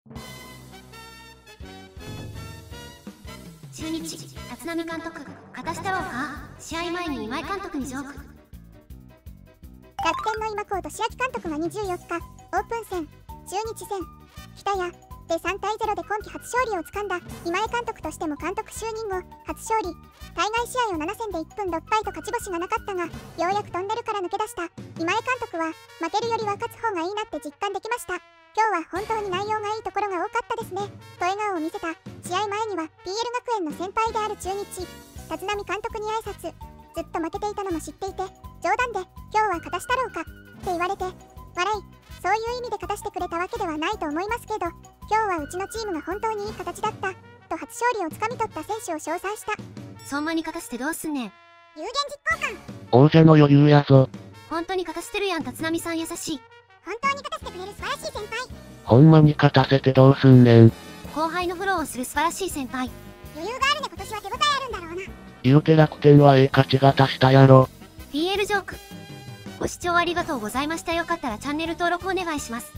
中日、立浪監督、勝たしたろうか。試合前に今井監督にジョーク。 楽天の今高俊明監督が24日、オープン戦、中日戦、北谷で3対0で今季初勝利をつかんだ。今井監督としても監督就任後、初勝利。対外試合を7戦で1分6敗と勝ち星がなかったが、ようやくトンネルから抜け出した。今井監督は、負けるよりは勝つ方がいいなって実感できました。今日は本当に内容がいいところが多かったですね、と笑顔を見せた。試合前には PL 学園の先輩である中日、立浪監督に挨拶。ずっと負けていたのも知っていて、冗談で、今日は勝たしたろうか、って言われて、笑い。そういう意味で勝たしてくれたわけではないと思いますけど、今日はうちのチームが本当にいい形だった、と初勝利をつかみ取った選手を称賛した。 そんなに勝たせてどうすんねん。 有言実行感。 王者の余裕やぞ。 本当に勝たせてるやん、立浪さん優しい。 本当に勝たせてくれる素晴らしい先輩。 ほんまに勝たせてどうすんねん。 後輩のフォローをする素晴らしい先輩。 余裕があるね、今年は手応えあるんだろうな。 言うて楽天は勝ちが足したやろ。 PL ジョーク。ご視聴ありがとうございました。よかったらチャンネル登録お願いします。